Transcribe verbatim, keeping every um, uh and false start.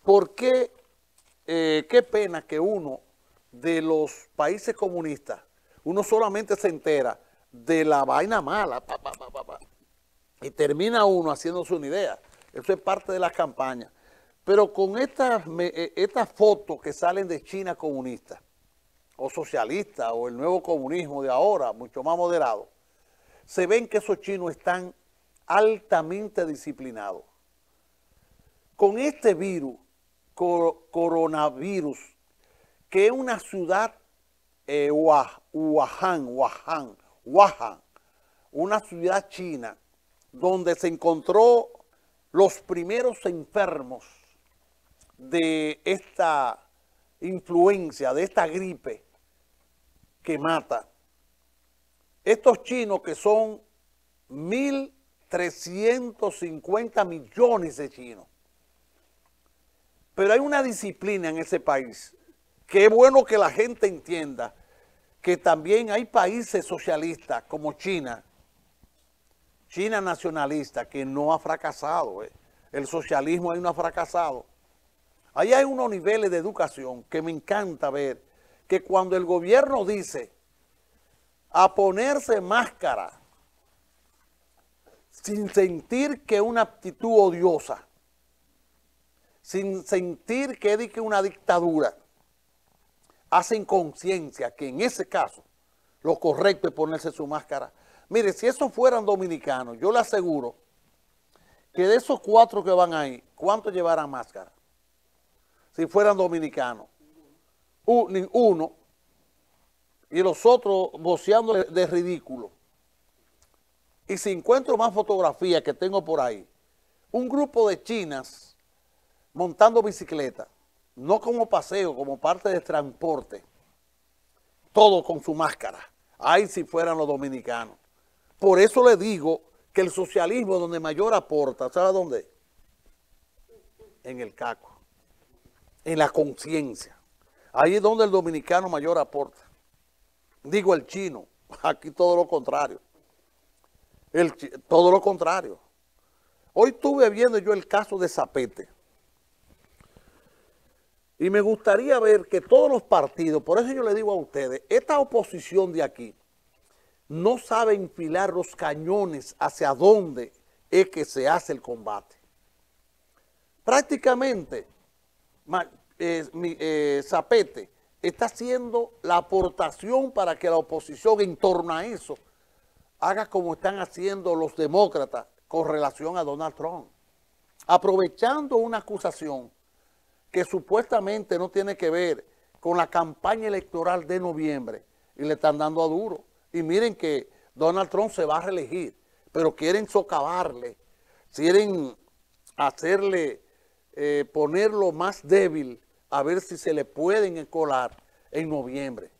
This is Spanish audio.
¿por qué, eh, qué pena que uno de los países comunistas, uno solamente se entera de la vaina mala, pa, pa, pa, pa, pa, y termina uno haciéndose una idea? Eso es parte de la campaña. Pero con estas, estas fotos que salen de China comunista, o socialista, o el nuevo comunismo de ahora, mucho más moderado, se ven que esos chinos están altamente disciplinados. Con este virus, cor coronavirus, que es una ciudad, eh, Wuhan, Wuhan, Wuhan, una ciudad china, donde se encontró los primeros enfermos de esta influencia, de esta gripe que mata. Estos chinos, que son mil trescientos cincuenta millones de chinos. Pero hay una disciplina en ese país que es bueno que la gente entienda que también hay países socialistas como China, China nacionalista, que no ha fracasado. ¿eh? El socialismo ahí no ha fracasado. Ahí hay unos niveles de educación que me encanta ver, que cuando el gobierno dice a ponerse máscara sin sentir que es una actitud odiosa, sin sentir que es una dictadura, hacen conciencia que en ese caso lo correcto es ponerse su máscara. Mire, si esos fueran dominicanos, yo le aseguro que de esos cuatro que van ahí, ¿cuántos llevarán máscara? Si fueran dominicanos, uno, y los otros voceando de ridículo. Y si encuentro más fotografías que tengo por ahí, un grupo de chinas montando bicicleta, no como paseo, como parte de transporte, todo con su máscara. Ay, si fueran los dominicanos. Por eso le digo que el socialismo donde mayor aporta, ¿sabe dónde? En el caco, en la conciencia. Ahí es donde el dominicano mayor aporta. Digo el chino, aquí todo lo contrario. El, todo lo contrario. Hoy estuve viendo yo el caso de Zapete. Y me gustaría ver que todos los partidos, por eso yo le digo a ustedes, esta oposición de aquí no sabe enfilar los cañones hacia dónde es que se hace el combate. Prácticamente, eh, eh, Zapete está haciendo la aportación para que la oposición en torno a eso haga como están haciendo los demócratas con relación a Donald Trump, aprovechando una acusación que supuestamente no tiene que ver con la campaña electoral de noviembre, y le están dando a duro. Y miren que Donald Trump se va a reelegir, pero quieren socavarle, quieren hacerle, eh, ponerlo más débil, a ver si se le pueden colar en noviembre.